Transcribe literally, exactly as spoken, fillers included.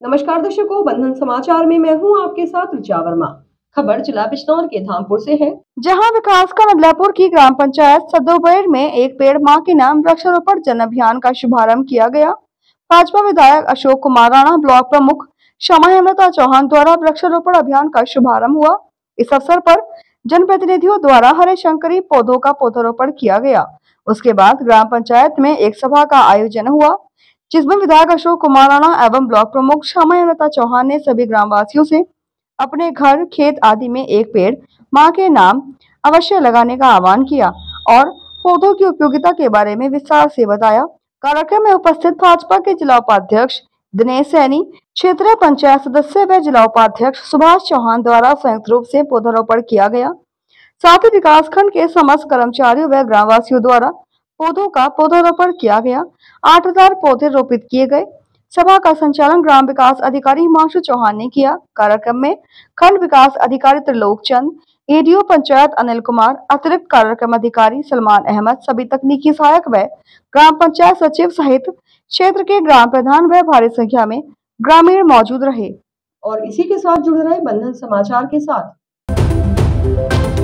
नमस्कार दर्शकों, बंधन समाचार में मैं हूं आपके साथ ऋचा वर्मा। खबर जिला बिजनौर के धामपुर से है, जहां विकासखंड अदलापुर की ग्राम पंचायत सदोबैर में एक पेड़ मां के नाम वृक्षारोपण जन अभियान का शुभारंभ किया गया। भाजपा विधायक अशोक कुमार राणा, ब्लॉक प्रमुख श्यामा हेमलता चौहान द्वारा वृक्षारोपण अभियान का शुभारंभ हुआ। इस अवसर पर जनप्रतिनिधियों द्वारा हरे शंकरी पौधों का पौधारोपण किया गया। उसके बाद ग्राम पंचायत में एक सभा का आयोजन हुआ, जिसमें विधायक अशोक कुमार राणा एवं ब्लॉक प्रमुख श्यामा हेमलता चौहान ने सभी ग्रामवासियों से अपने घर, खेत आदि में एक पेड़ मां के नाम अवश्य लगाने का आह्वान किया और पौधों की उपयोगिता के बारे में विस्तार से बताया। कार्यक्रम में उपस्थित भाजपा के जिला उपाध्यक्ष दिनेश सैनी, क्षेत्रीय पंचायत सदस्य व जिला उपाध्यक्ष सुभाष चौहान द्वारा संयुक्त रूप से पौधारोपण किया गया। साथ ही विकासखंड के समस्त कर्मचारियों व ग्रामवासियों द्वारा पौधों का पौधारोपण किया गया। आठ हजार पौधे रोपित किए गए। सभा का संचालन ग्राम विकास अधिकारी हिमांशु चौहान ने किया। कार्यक्रम में खंड विकास अधिकारी त्रिलोक चंद, एडीओ पंचायत अनिल कुमार, अतिरिक्त कार्यक्रम अधिकारी सलमान अहमद, सभी तकनीकी सहायक व ग्राम पंचायत सचिव सहित क्षेत्र के ग्राम प्रधान व भारी संख्या में ग्रामीण मौजूद रहे। और इसी के साथ जुड़ रहे बंधन समाचार के साथ।